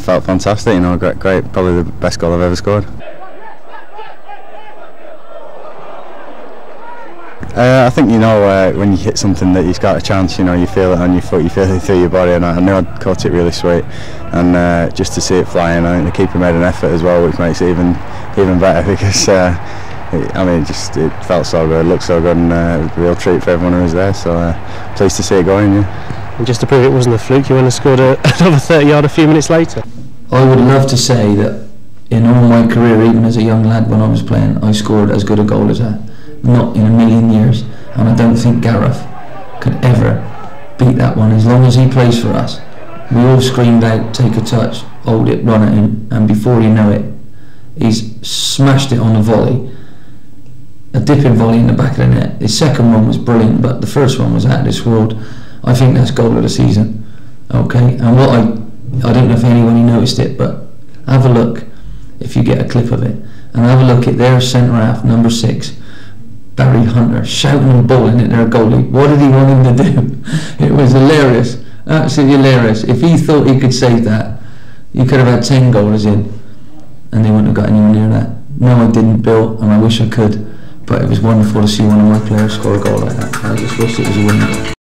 felt fantastic. You know, great, probably the best goal I've ever scored. I think, you know, when you hit something that you've got a chance, you know, you feel it on your foot, you feel it through your body, and I knew I'd caught it really sweet, and just to see it flying, I think the keeper made an effort as well, which makes it even better, because I mean, it felt so good, looked so good, and it was a real treat for everyone who was there, so pleased to see it going. Yeah. And just to prove it wasn't a fluke, you went and scored another 30-yard a few minutes later. I would love to say that in all my career, even as a young lad when I was playing, I scored as good a goal as that. Not in a million years, and I don't think Gareth could ever beat that one as long as he plays for us. We all screamed out, take a touch, hold it, run at him, and before you know it, he's smashed it on a volley, a dipping volley in the back of the net. His second one was brilliant, but the first one was out of this world. I think that's goal of the season. Okay, and what I don't know if anyone noticed it, but have a look if you get a clip of it, and have a look at their centre half, number 6. Barry Hunter, shouting and bawling at their goalie. What did he want him to do? It was hilarious, absolutely hilarious. If he thought he could save that, you could have had 10 goals in, and they wouldn't have got anywhere near that. No, I didn't, Bill, and I wish I could, but it was wonderful to see one of my players score a goal like that. I just wish it was a winner.